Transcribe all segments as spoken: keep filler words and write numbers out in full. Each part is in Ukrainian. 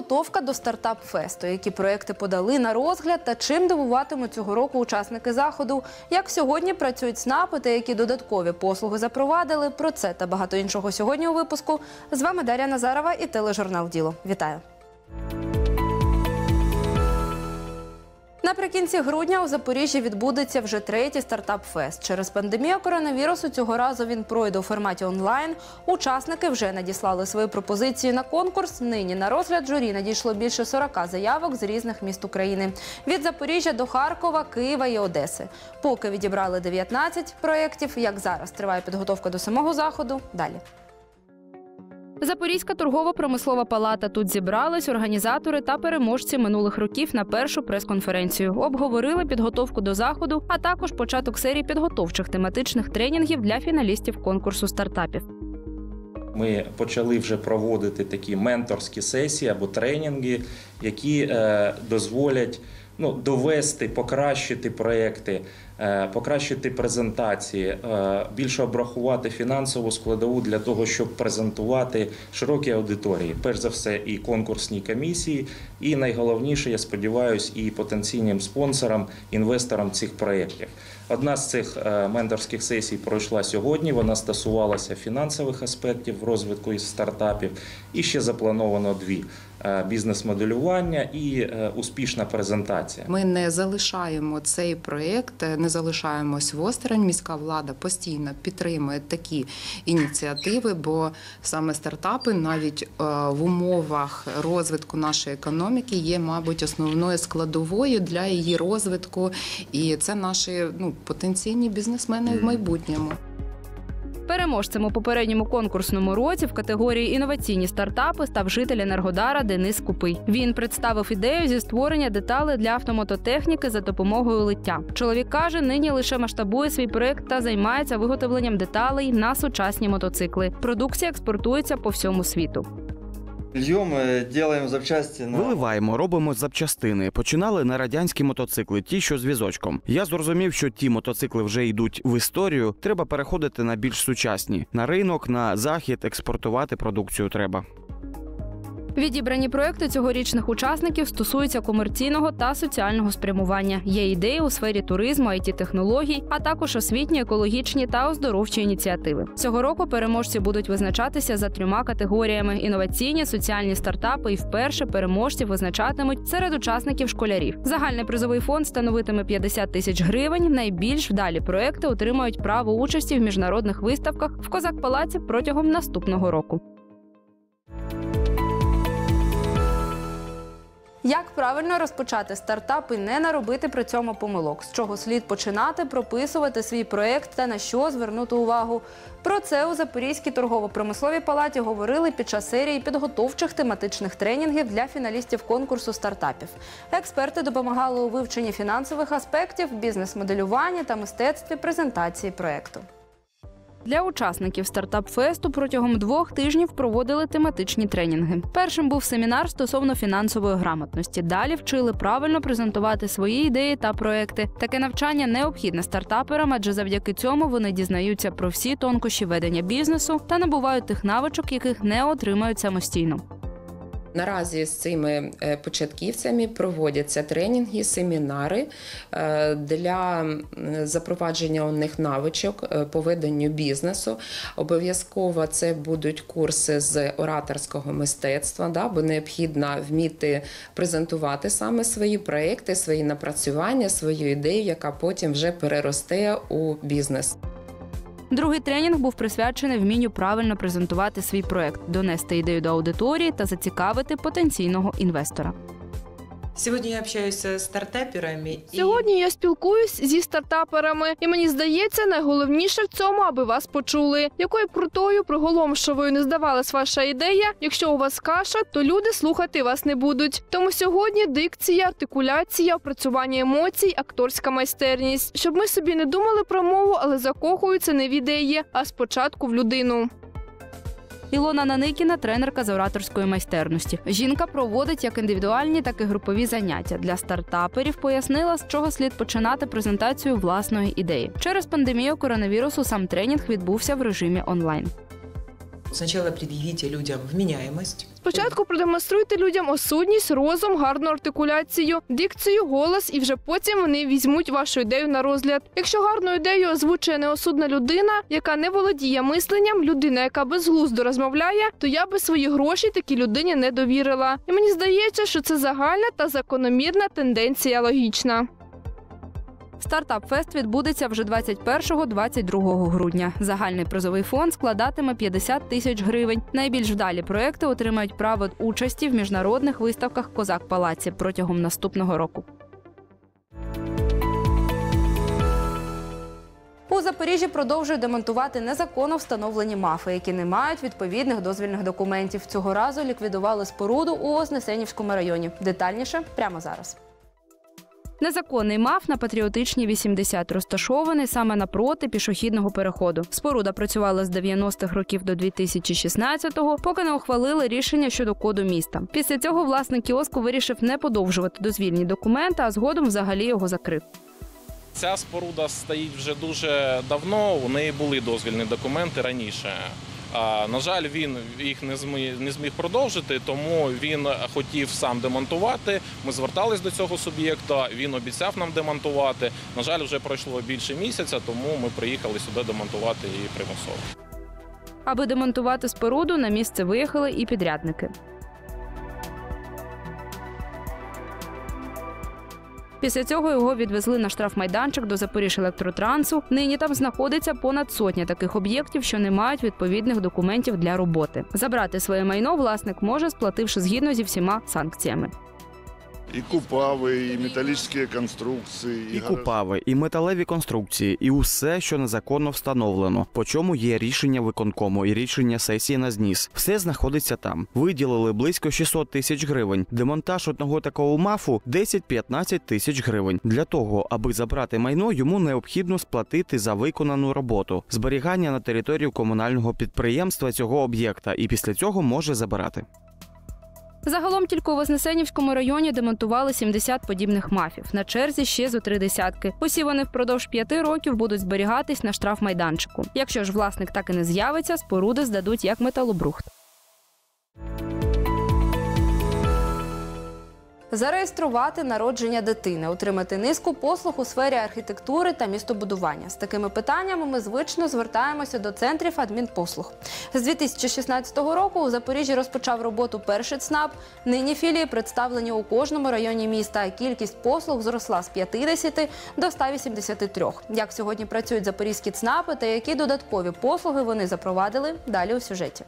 підготовка до стартап-фесту, які проекти подали на розгляд та чим дивуватимуть цього року учасники заходу, як сьогодні працюють СНАПи та які додаткові послуги запровадили. Про це та багато іншого сьогодні у випуску. З вами Дар'я Назарова і тележурнал «Діло». Вітаю! Наприкінці грудня у Запоріжжі відбудеться вже третій стартап-фест. Через пандемію коронавірусу цього разу він пройде у форматі онлайн. Учасники вже надіслали свої пропозиції на конкурс. Нині на розгляд журі надійшло більше сорока заявок з різних міст України. Від Запоріжжя до Харкова, Києва і Одеси. Поки відібрали дев'ятнадцять проєктів. Як зараз триває підготовка до самого заходу? Далі. Запорізька торгово-промислова палата. Тут зібрались організатори та переможці минулих років на першу прес-конференцію. Обговорили підготовку до заходу, а також початок серії підготовчих тематичних тренінгів для фіналістів конкурсу стартапів. Ми почали вже проводити такі менторські сесії або тренінги, які е, дозволять ну, довести, покращити проекти, е, покращити презентації, е, більше обрахувати фінансову складову для того, щоб презентувати широкій аудиторії. Перш за все і конкурсній комісії, і найголовніше, я сподіваюся, і потенційним спонсорам, інвесторам цих проєктів. Одна з цих е, менторських сесій пройшла сьогодні, вона стосувалася фінансових аспектів розвитку із стартапів, і ще заплановано дві. Бізнес-моделювання і успішна презентація. Ми не залишаємо цей проєкт, не залишаємось осторонь. Міська влада постійно підтримує такі ініціативи, бо саме стартапи навіть в умовах розвитку нашої економіки є, мабуть, основною складовою для її розвитку. І це наші ну, потенційні бізнесмени в майбутньому. Переможцем у попередньому конкурсному році в категорії «Інноваційні стартапи» став житель Енергодара Денис Купий. Він представив ідею зі створення деталей для автомототехніки за допомогою лиття. Чоловік каже, нині лише масштабує свій проєкт та займається виготовленням деталей на сучасні мотоцикли. Продукція експортується по всьому світу. Виливаємо, робимо запчастини. Починали на радянські мотоцикли, ті, що з візочком. Я зрозумів, що ті мотоцикли вже йдуть в історію, треба переходити на більш сучасні. На ринок, на захід експортувати продукцію треба. Відібрані проекти цьогорічних учасників стосуються комерційного та соціального спрямування. Є ідеї у сфері туризму, ай ті-технологій, а також освітні, екологічні та оздоровчі ініціативи. Цього року переможці будуть визначатися за трьома категоріями – інноваційні, соціальні стартапи і вперше переможців визначатимуть серед учасників школярів. Загальний призовий фонд становитиме п'ятдесят тисяч гривень. Найбільш вдалі проекти отримають право участі в міжнародних виставках в Козак-Палаці протягом наступного року. Як правильно розпочати стартап і не наробити при цьому помилок? З чого слід починати прописувати свій проєкт та на що звернути увагу? Про це у Запорізькій торгово-промисловій палаті говорили під час серії підготовчих тематичних тренінгів для фіналістів конкурсу стартапів. Експерти допомагали у вивченні фінансових аспектів, бізнес-моделюванні та мистецтві презентації проєкту. Для учасників стартап-фесту протягом двох тижнів проводили тематичні тренінги. Першим був семінар стосовно фінансової грамотності. Далі вчили правильно презентувати свої ідеї та проекти. Таке навчання необхідне стартаперам, адже завдяки цьому вони дізнаються про всі тонкощі ведення бізнесу та набувають тих навичок, яких не отримають самостійно. Наразі з цими початківцями проводяться тренінги, семінари для запровадження у них навичок по веденню бізнесу. Обов'язково це будуть курси з ораторського мистецтва, да, бо необхідно вміти презентувати саме свої проекти, свої напрацювання, свою ідею, яка потім вже переросте у бізнес. Другий тренінг був присвячений вмінню правильно презентувати свій проект, донести ідею до аудиторії та зацікавити потенційного інвестора. Сьогодні я спілкуюся з стартаперами. Сьогодні я спілкуюсь зі стартаперами, і мені здається, найголовніше в цьому, аби вас почули. Якою б крутою, приголомшовою не здавалась ваша ідея, якщо у вас каша, то люди слухати вас не будуть. Тому сьогодні дикція, артикуляція, опрацювання емоцій, акторська майстерність. Щоб ми собі не думали про мову, але закохуються не в ідеї, а спочатку в людину. Ілона Наникіна – тренерка з ораторської майстерності. Жінка проводить як індивідуальні, так і групові заняття. Для стартаперів пояснила, з чого слід починати презентацію власної ідеї. Через пандемію коронавірусу сам тренінг відбувся в режимі онлайн. Сначала предъявите людям вменяемость. Спочатку продемонструйте людям осудність, розум, гарну артикуляцію, дикцію, голос, і вже потім вони візьмуть вашу ідею на розгляд. Якщо гарну ідею озвучує неосудна людина, яка не володіє мисленням, людина, яка безглуздо розмовляє, то я би свої гроші такій людині не довірила. І мені здається, що це загальна та закономірна тенденція логічна. Стартап-фест відбудеться вже двадцять першого - двадцять другого грудня. Загальний призовий фонд складатиме п'ятдесят тисяч гривень. Найбільш вдалі проекти отримають право участі в міжнародних виставках «Козак-Палаці» протягом наступного року. У Запоріжжі продовжують демонтувати незаконно встановлені МАФи, які не мають відповідних дозвільних документів. Цього разу ліквідували споруду у Вознесенівському районі. Детальніше прямо зараз. Незаконний МАФ на Патріотичній вісімдесят розташований саме напроти пішохідного переходу. Споруда працювала з дев'яностих років до дві тисячі шістнадцятого, поки не ухвалили рішення щодо коду міста. Після цього власник кіоску вирішив не подовжувати дозвільні документи, а згодом взагалі його закрив. Ця споруда стоїть вже дуже давно, у неї були дозвільні документи раніше. А, на жаль, він їх не зміг, не зміг продовжити, тому він хотів сам демонтувати. Ми звертались до цього суб'єкта, він обіцяв нам демонтувати. На жаль, вже пройшло більше місяця, тому ми приїхали сюди демонтувати її примусово. Аби демонтувати споруду, на місце виїхали і підрядники. Після цього його відвезли на штрафмайданчик до Запоріжжя-Електротрансу. Нині там знаходиться понад сотня таких об'єктів, що не мають відповідних документів для роботи. Забрати своє майно власник може, сплативши згідно зі всіма санкціями. І купави, і металічні конструкції. І купави, і металеві конструкції, і усе, що незаконно встановлено, по чому є рішення виконкому і рішення сесії на зніс. Все знаходиться там. Виділили близько шістсот тисяч гривень. Демонтаж одного такого МАФу – десять-п'ятнадцять тисяч гривень. Для того, аби забрати майно, йому необхідно сплатити за виконану роботу, зберігання на території комунального підприємства цього об'єкта, і після цього може забирати. Загалом тільки у Вознесенівському районі демонтували сімдесят подібних МАФів. На черзі ще зо три десятки. Усі вони впродовж п'яти років будуть зберігатись на штрафмайданчику. Якщо ж власник так і не з'явиться, споруди здадуть як металобрухт. Зареєструвати народження дитини, отримати низку послуг у сфері архітектури та містобудування. З такими питаннями ми звично звертаємося до центрів адмінпослуг. З дві тисячі шістнадцятого року у Запоріжжі розпочав роботу перший ЦНАП. Нині філії представлені у кожному районі міста, а кількість послуг зросла з п'ятдесяти до ста вісімдесяти трьох. Як сьогодні працюють запорізькі ЦНАПи та які додаткові послуги вони запровадили, далі у сюжеті.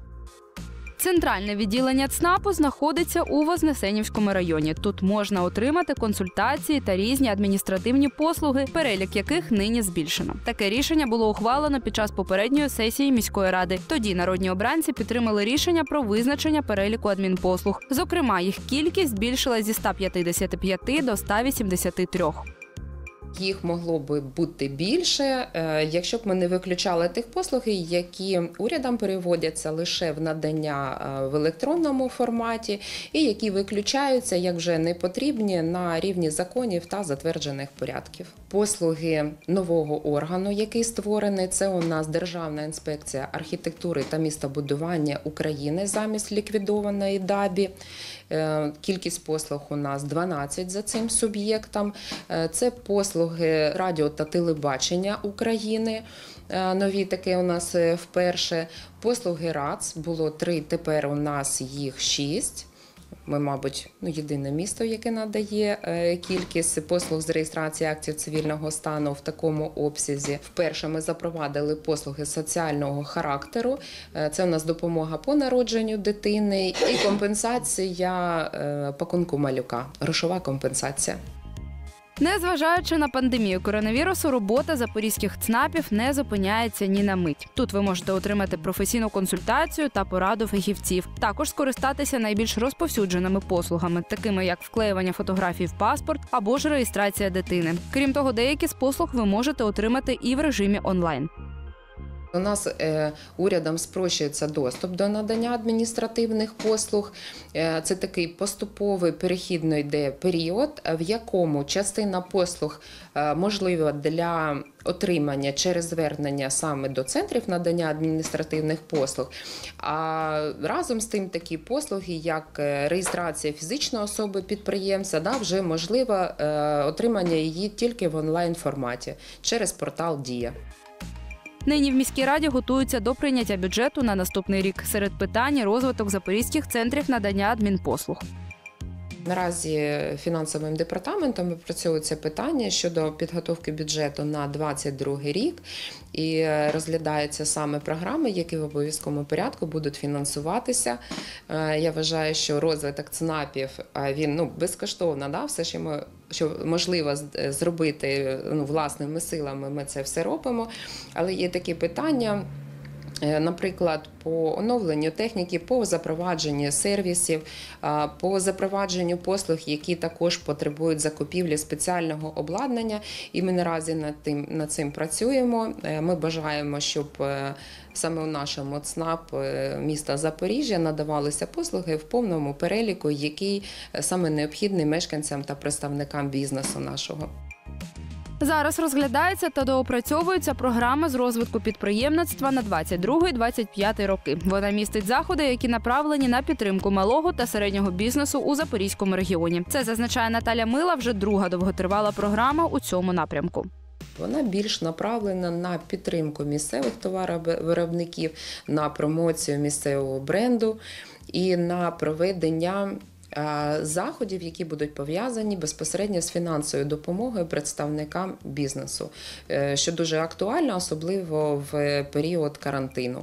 Центральне відділення ЦНАПу знаходиться у Вознесенівському районі. Тут можна отримати консультації та різні адміністративні послуги, перелік яких нині збільшено. Таке рішення було ухвалено під час попередньої сесії міської ради. Тоді народні обранці підтримали рішення про визначення переліку адмінпослуг. Зокрема, їх кількість збільшилась зі ста п'ятдесяти п'яти до ста вісімдесяти трьох. Їх могло би бути більше, якщо б ми не виключали тих послуг, які урядом переводяться лише в надання в електронному форматі і які виключаються як вже непотрібні на рівні законів та затверджених порядків. Послуги нового органу, який створений, це у нас Державна інспекція архітектури та містобудування України замість ліквідованої ДАБІ. Кількість послуг у нас дванадцять за цим суб'єктом. Це послуги радіо та телебачення України. Нові таке у нас вперше. Послуги РАЦ було три, тепер у нас їх шість. Ми, мабуть, ну, єдине місто, яке надає е, кількість послуг з реєстрації актів цивільного стану в такому обсязі. Вперше ми запровадили послуги соціального характеру. Е, це у нас допомога по народженню дитини і компенсація е, пакунку малюка, грошова компенсація. Незважаючи на пандемію коронавірусу, робота запорізьких ЦНАПів не зупиняється ні на мить. Тут ви можете отримати професійну консультацію та пораду фахівців. Також скористатися найбільш розповсюдженими послугами, такими як вклеювання фотографій в паспорт або ж реєстрація дитини. Крім того, деякі з послуг ви можете отримати і в режимі онлайн. У нас е, урядом спрощується доступ до надання адміністративних послуг. Е, це такий поступовий перехідний йде період, в якому частина послуг е, можлива для отримання через звернення саме до центрів надання адміністративних послуг. А разом з тим такі послуги, як реєстрація фізичної особи підприємця, да, вже можливо е, отримання її тільки в онлайн-форматі через портал «Дія». Нині в міській раді готуються до прийняття бюджету на наступний рік. Серед питань – розвиток запорізьких центрів надання адмінпослуг. Наразі фінансовим департаментом опрацьовується питання щодо підготовки бюджету на двадцять другий рік і розглядаються саме програми, які в обов'язковому порядку будуть фінансуватися. Я вважаю, що розвиток ЦНАПів, він ну, безкоштовно, да, все, що, ми, що можливо зробити ну, власними силами, ми це все робимо, але є такі питання, наприклад, по оновленню техніки, по запровадженню сервісів, по запровадженню послуг, які також потребують закупівлі спеціального обладнання. І ми наразі над тим, над цим працюємо. Ми бажаємо, щоб саме у нашому ЦНАП міста Запоріжжя надавалися послуги в повному переліку, який саме необхідний мешканцям та представникам бізнесу нашого. Зараз розглядається та доопрацьовується програма з розвитку підприємництва на двадцять другий - двадцять п'ятий роки. Вона містить заходи, які направлені на підтримку малого та середнього бізнесу у Запорізькому регіоні. Це, зазначає Наталя Мила, вже друга довготривала програма у цьому напрямку. Вона більш направлена на підтримку місцевих товаровиробників, на промоцію місцевого бренду і на проведення заходів, які будуть пов'язані безпосередньо з фінансовою допомогою представникам бізнесу, що дуже актуально, особливо в період карантину.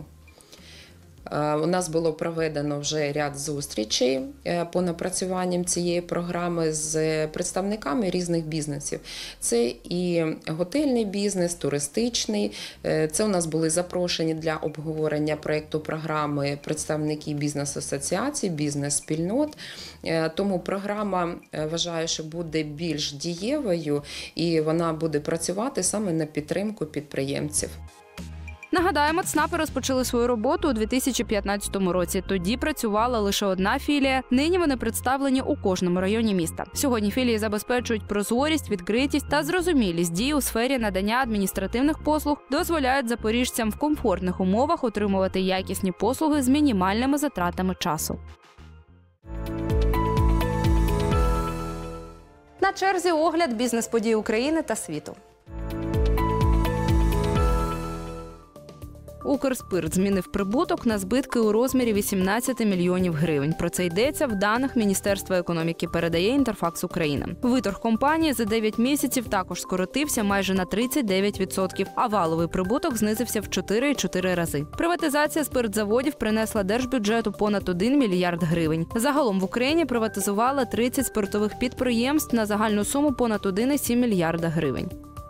У нас було проведено вже ряд зустрічей по напрацюванням цієї програми з представниками різних бізнесів. Це і готельний бізнес, туристичний. Це у нас були запрошені для обговорення проєкту програми представники бізнес-асоціацій, бізнес-спільнот. Тому програма, вважаю, що буде більш дієвою і вона буде працювати саме на підтримку підприємців. Нагадаємо, ЦНАПи розпочали свою роботу у дві тисячі п'ятнадцятому році. Тоді працювала лише одна філія. Нині вони представлені у кожному районі міста. Сьогодні філії забезпечують прозорість, відкритість та зрозумілість дій у сфері надання адміністративних послуг, дозволяють запоріжцям в комфортних умовах отримувати якісні послуги з мінімальними затратами часу. На черзі огляд бізнес-подій України та світу. Укрспирт змінив прибуток на збитки у розмірі вісімнадцять мільйонів гривень. Про це йдеться в даних Міністерства економіки, передає Інтерфакс Україна. Виторг компанії за дев'ять місяців також скоротився майже на тридцять дев'ять відсотків, а валовий прибуток знизився в чотири цілих чотири рази. Приватизація спиртзаводів принесла держбюджету понад один мільярд гривень. Загалом в Україні приватизували тридцять спиртових підприємств на загальну суму понад один цілих сім мільярда гривень.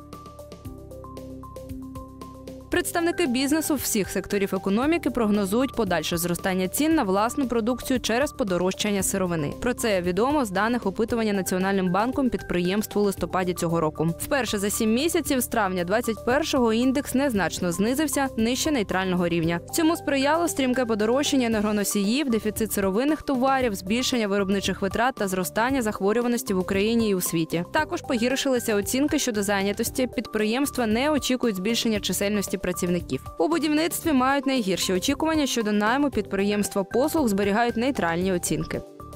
Представники бізнесу всіх секторів економіки прогнозують подальше зростання цін на власну продукцію через подорожчання сировини. Про це відомо з даних опитування Національним банком підприємств у листопаді цього року. Вперше за сім місяців з травня двадцять першого індекс незначно знизився нижче нейтрального рівня. Цьому сприяло стрімке подорожчання енергоносіїв, дефіцит сировинних товарів, збільшення виробничих витрат та зростання захворюваності в Україні і у світі. Також погіршилися оцінки щодо зайнятості. Підприємства не очікують збільшення чисельності працівників. У будівництві мають найгірші очікування щодо найму, підприємства послуг зберігають нейтральні оцінки.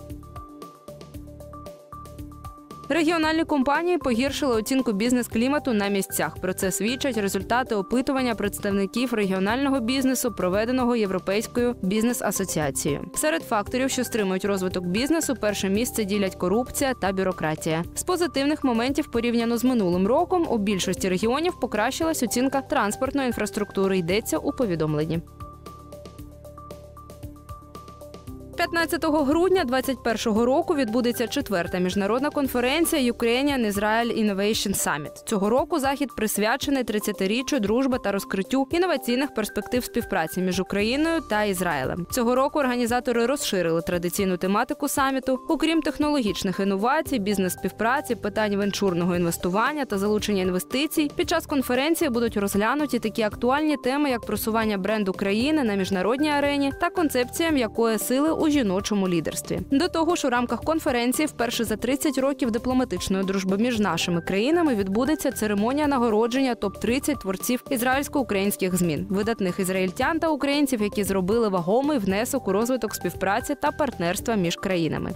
Регіональні компанії погіршили оцінку бізнес-клімату на місцях. Про це свідчать результати опитування представників регіонального бізнесу, проведеного Європейською бізнес-асоціацією. Серед факторів, що стримують розвиток бізнесу, перше місце ділять корупція та бюрократія. З позитивних моментів порівняно з минулим роком у більшості регіонів покращилась оцінка транспортної інфраструктури, йдеться у повідомленні. п'ятнадцятого грудня двадцять першого року відбудеться четверта міжнародна конференція Ukrainian Israel Innovation Summit. Цього року захід присвячений тридцятиріччю дружби та розкриттю інноваційних перспектив співпраці між Україною та Ізраїлем. Цього року організатори розширили традиційну тематику саміту. Окрім технологічних інновацій, бізнес-співпраці, питань венчурного інвестування та залучення інвестицій, під час конференції будуть розглянуті такі актуальні теми, як просування бренду країни на міжнародній арені та концепція м'якої сили у жіночому лідерстві. До того ж, у рамках конференції вперше за тридцять років дипломатичної дружби між нашими країнами відбудеться церемонія нагородження топ тридцять творців ізраїльсько-українських змін, видатних ізраїльтян та українців, які зробили вагомий внесок у розвиток співпраці та партнерства між країнами.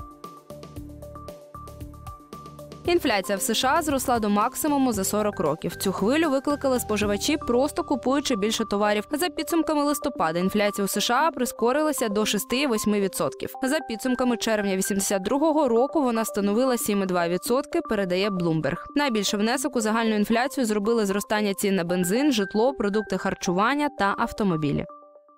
Інфляція в США зросла до максимуму за сорок років. Цю хвилю викликали споживачі, просто купуючи більше товарів. За підсумками листопада інфляція у США прискорилася до шість цілих вісім десятих відсотка. За підсумками червня вісімдесят другого року вона становила сім цілих два десятих відсотка, передає Bloomberg. Найбільший внесок у загальну інфляцію зробили зростання цін на бензин, житло, продукти харчування та автомобілі.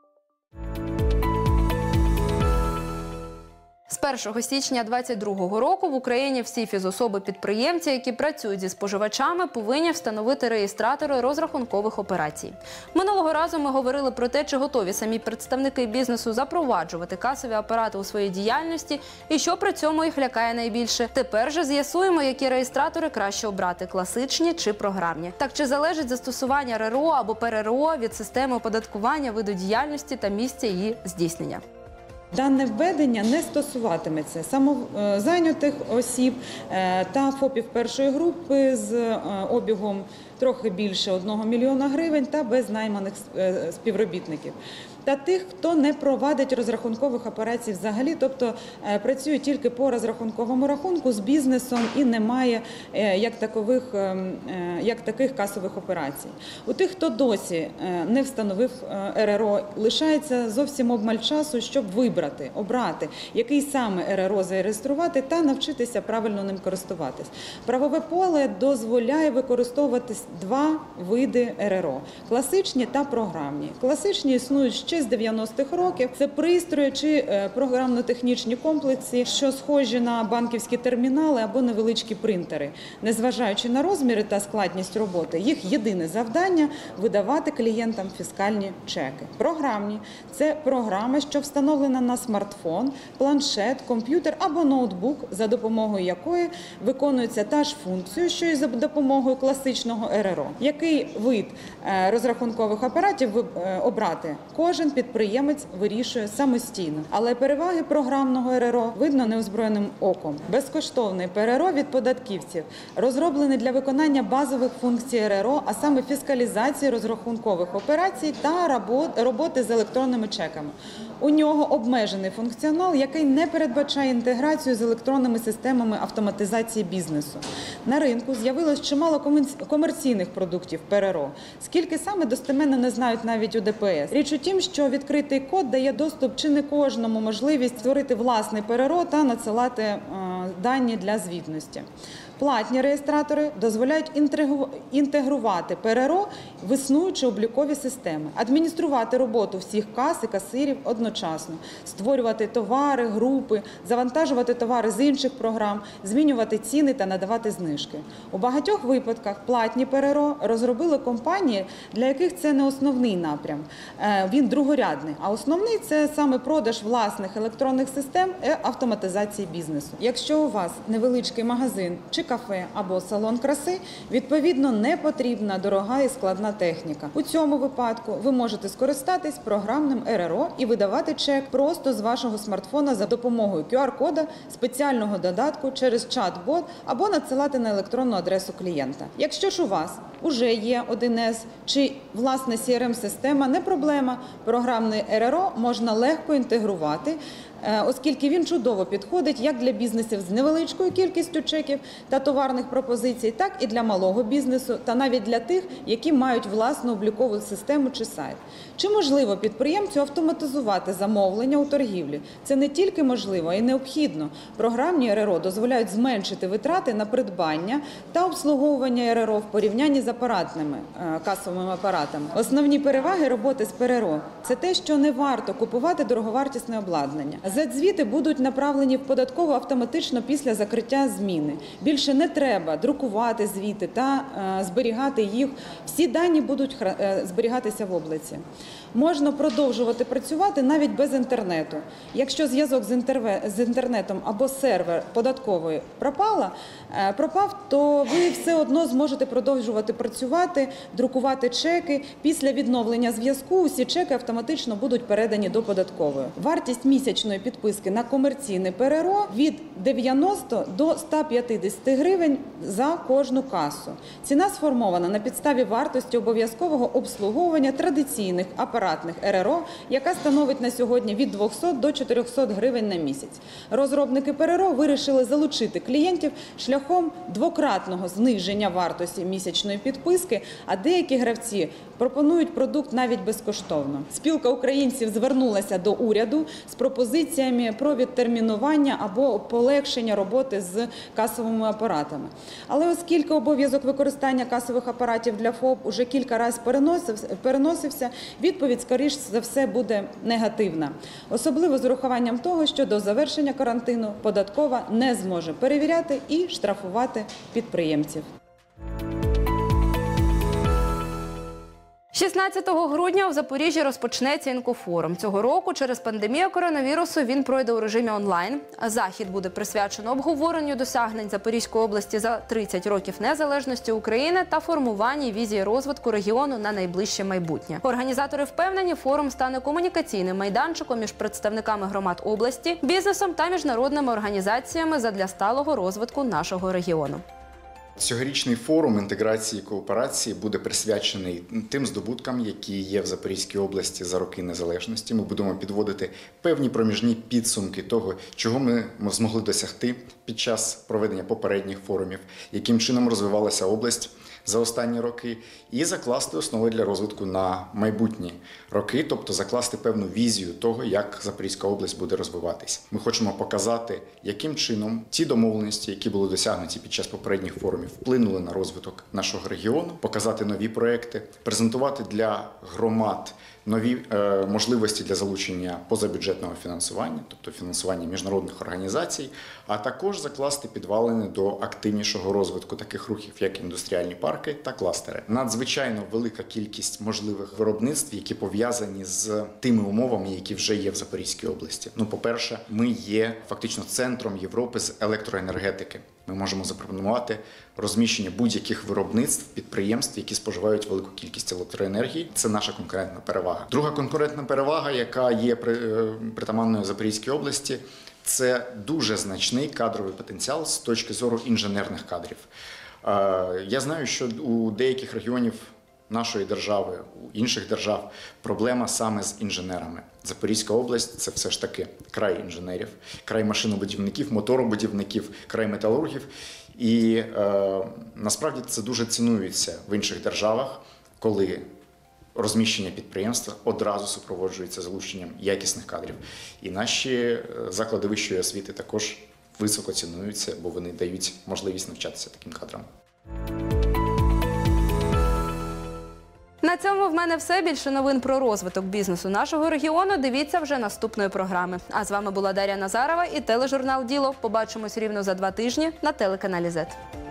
З першого січня двадцять другого року в Україні всі фізособи-підприємці, які працюють зі споживачами, повинні встановити реєстратори розрахункових операцій. Минулого разу ми говорили про те, чи готові самі представники бізнесу запроваджувати касові апарати у своїй діяльності і що при цьому їх лякає найбільше. Тепер же з'ясуємо, які реєстратори краще обрати – класичні чи програмні. Так, чи залежить застосування РРО або ПРРО від системи оподаткування виду діяльності та місця її здійснення? Дане введення не стосуватиметься самозайнятих осіб та ФОПів першої групи з обігом трохи більше одного мільйона гривень та без найманих співробітників. Та тих, хто не провадить розрахункових операцій взагалі, тобто працює тільки по розрахунковому рахунку з бізнесом і не має як такових, як таких касових операцій. У тих, хто досі не встановив РРО, лишається зовсім обмаль часу, щоб вибрати, обрати, який саме РРО зареєструвати та навчитися правильно ним користуватись. Правове поле дозволяє використовувати два види РРО – класичні та програмні. Класичні існують ще з дев'яностих років. Це пристрої чи програмно-технічні комплекси, що схожі на банківські термінали або невеличкі принтери. Незважаючи на розміри та складність роботи, їх єдине завдання – видавати клієнтам фіскальні чеки. Програмні – це програма, що встановлена на смартфон, планшет, комп'ютер або ноутбук, за допомогою якої виконується та ж функція, що і за допомогою класичного РРО. Який вид розрахункових апаратів обрати? Кожен підприємець вирішує самостійно. Але переваги програмного РРО видно неозброєним оком. Безкоштовний ПРРО від податківців розроблений для виконання базових функцій РРО, а саме фіскалізації розрахункових операцій та роботи з електронними чеками. У нього обмежений функціонал, який не передбачає інтеграцію з електронними системами автоматизації бізнесу. На ринку з'явилось чимало комерційних продуктів ПРРО. Скільки саме, достеменно не знають навіть у ДПС. Річ у тім, що відкритий код дає доступ чи не кожному можливість створити власний ПРРО та надсилати е, дані для звітності. Платні реєстратори дозволяють інтегрувати ПРРО в існуючі облікові системи, адмініструвати роботу всіх кас і касирів одночасно, створювати товари, групи, завантажувати товари з інших програм, змінювати ціни та надавати знижки. У багатьох випадках платні ПРРО розробили компанії, для яких це не основний напрям, він другорядний, а основний – це саме продаж власних електронних систем і автоматизації бізнесу. Якщо у вас невеличкий магазин чи кафе або салон краси, відповідно, не потрібна дорога і складна техніка. У цьому випадку ви можете скористатись програмним РРО і видавати чек просто з вашого смартфона за допомогою ку ар-кода, спеціального додатку через чат-бот або надсилати на електронну адресу клієнта. Якщо ж у вас уже є один ес чи власна сі ар ем-система, не проблема. Програмний РРО можна легко інтегрувати, оскільки він чудово підходить як для бізнесів з невеличкою кількістю чеків та товарних пропозицій, так і для малого бізнесу, та навіть для тих, які мають власну облікову систему чи сайт. Чи можливо підприємцю автоматизувати замовлення у торгівлі? Це не тільки можливо, а й необхідно. Програмні РРО дозволяють зменшити витрати на придбання та обслуговування РРО в порівнянні з апаратними касовими апаратами. Основні переваги роботи з ПРРО – це те, що не варто купувати дороговартісне обладнання. Зет-звіти будуть направлені в податкову автоматично після закриття зміни. Більше не треба друкувати звіти та е, зберігати їх. Всі дані будуть е, зберігатися в облаці. Можна продовжувати працювати навіть без інтернету. Якщо зв'язок з, інтерве... з інтернетом або сервер податкової пропала, е, пропав, то ви все одно зможете продовжувати працювати, друкувати чеки. Після відновлення зв'язку усі чеки автоматично будуть передані до податкової. Вартість місячної підписки на комерційне ПРРО від дев'яноста до ста п'ятдесяти гривень за кожну касу. Ціна сформована на підставі вартості обов'язкового обслуговування традиційних апаратних РРО, яка становить на сьогодні від двохсот до чотирьохсот гривень на місяць. Розробники ПРРО вирішили залучити клієнтів шляхом двократного зниження вартості місячної підписки, а деякі гравці пропонують продукт навіть безкоштовно. Спілка українців звернулася до уряду з пропозиціями про відтермінування або полегшення роботи з касовими апаратами. Але оскільки обов'язок використання касових апаратів для ФОП уже кілька разів переносився, переносився, відповідь, скоріш за все, буде негативна. Особливо з урахуванням того, що до завершення карантину податкова не зможе перевіряти і штрафувати підприємців. шістнадцятого грудня в Запоріжжі розпочнеться інкофорум. Цього року через пандемію коронавірусу він пройде у режимі онлайн. Захід буде присвячено обговоренню досягнень Запорізької області за тридцять років незалежності України та формуванні візії розвитку регіону на найближче майбутнє. Організатори впевнені, форум стане комунікаційним майданчиком між представниками громад області, бізнесом та міжнародними організаціями задля сталого розвитку нашого регіону. Цьогорічний форум інтеграції і кооперації буде присвячений тим здобуткам, які є в Запорізькій області за роки незалежності. Ми будемо підводити певні проміжні підсумки того, чого ми змогли досягти під час проведення попередніх форумів, яким чином розвивалася область за останні роки, і закласти основи для розвитку на майбутні роки, тобто закласти певну візію того, як Запорізька область буде розвиватись. Ми хочемо показати, яким чином ті домовленості, які були досягнуті під час попередніх форумів, вплинули на розвиток нашого регіону, показати нові проекти, презентувати для громад нові е, можливості для залучення позабюджетного фінансування, тобто фінансування міжнародних організацій, а також закласти підвалини до активнішого розвитку таких рухів, як індустріальні парки та кластери. Надзвичайно велика кількість можливих виробництв, які пов'язані з тими умовами, які вже є в Запорізькій області. Ну, по-перше, ми є фактично центром Європи з електроенергетики. Ми можемо запропонувати розміщення будь-яких виробництв, підприємств, які споживають велику кількість електроенергії. Це наша конкурентна перевага. Друга конкурентна перевага, яка є притаманною Запорізькій області, це дуже значний кадровий потенціал з точки зору інженерних кадрів. Я знаю, що у деяких регіонів нашої держави, у інших держав проблема саме з інженерами. Запорізька область – це все ж таки край інженерів, край машинобудівників, моторобудівників, край металургів. І е, насправді це дуже цінується в інших державах, коли розміщення підприємства одразу супроводжується залученням якісних кадрів. І наші заклади вищої освіти також високо цінуються, бо вони дають можливість навчатися таким кадрам. На цьому в мене все. Більше новин про розвиток бізнесу нашого регіону дивіться вже наступної програми. А з вами була Дар'я Назарова і тележурнал «Діло». Побачимось рівно за два тижні на телеканалі «Зет».